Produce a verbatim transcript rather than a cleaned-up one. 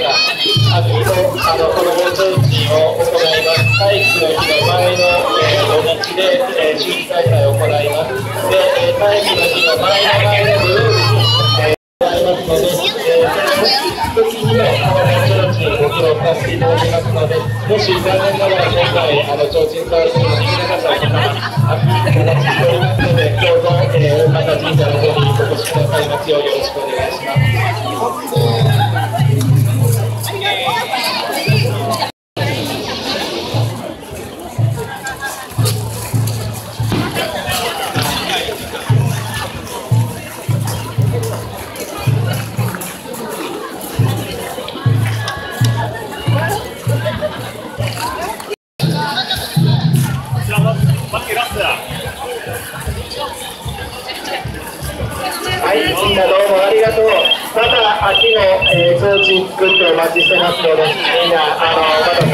が秋とあのこの盆提灯を行います。体育の日の前の、えー、土日で、えー、秋季大会を行います。で、えー、体育の日の前の前の土曜日に、えー、行いますので、えー、その時にもこの提灯にご披露させていただきますので、もし残念ながら今回あの提灯触ることができなかった方は秋お待ちしておりますので、どうぞ、えー、大方神社の方にお越しくださいますようよろしくお願いします。はい、みんなどうもありがとう。また秋の、えー、提灯作ってお待ちしてますので、みんなあのまた